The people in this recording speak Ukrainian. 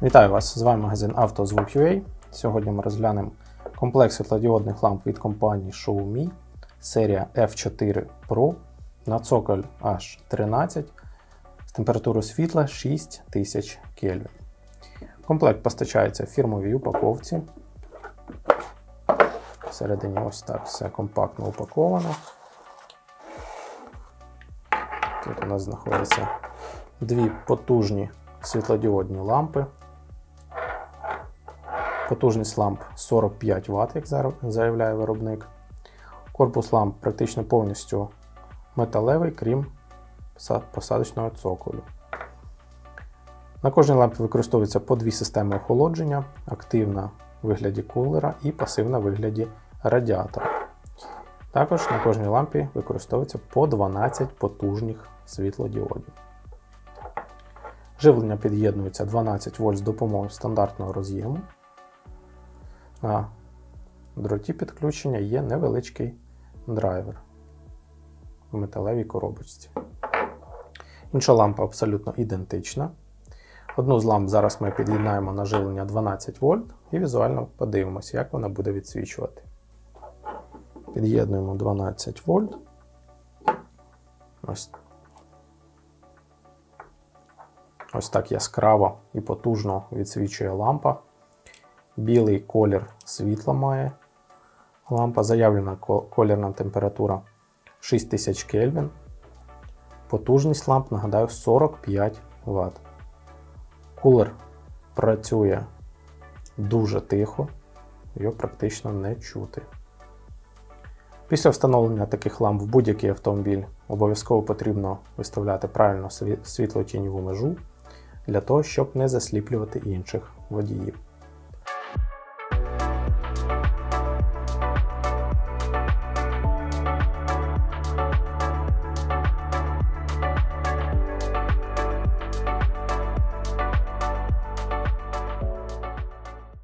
Вітаю вас! З вами магазин «Автозвук.UA». Сьогодні ми розглянемо комплект світлодіодних ламп від компанії Xiaomi, серія F4 Pro на цоколь H13 з температурою світла 6000 Кельвін. Комплект постачається в фірмовій упаковці. Всередині ось так все компактно упаковано. Тут у нас знаходяться дві потужні світлодіодні лампи. Потужність ламп 45 Вт, як заявляє виробник. Корпус ламп практично повністю металевий, крім посадочного цоколю. На кожній лампі використовується по дві системи охолодження: активна в вигляді кулера і пасивна в вигляді радіатора. Також на кожній лампі використовується по 12 потужних світлодіодів. Живлення під'єднується 12 вольт з допомогою стандартного роз'єму. На дроті підключення є невеличкий драйвер в металевій коробочці. Інша лампа абсолютно ідентична. Одну з ламп зараз ми під'єднаємо на живлення 12 вольт і візуально подивимося, як вона буде відсвічувати. Під'єднуємо 12 вольт. Ось так яскраво і потужно відсвічує лампа. Білий колір світла має лампа. Заявлена колірна температура 6000 Кельвін. Потужність ламп, нагадаю, 45 Вт. Кулер працює дуже тихо, його практично не чути. Після встановлення таких ламп в будь-який автомобіль обов'язково потрібно виставляти правильно світло-тіньову межу для того, щоб не засліплювати інших водіїв.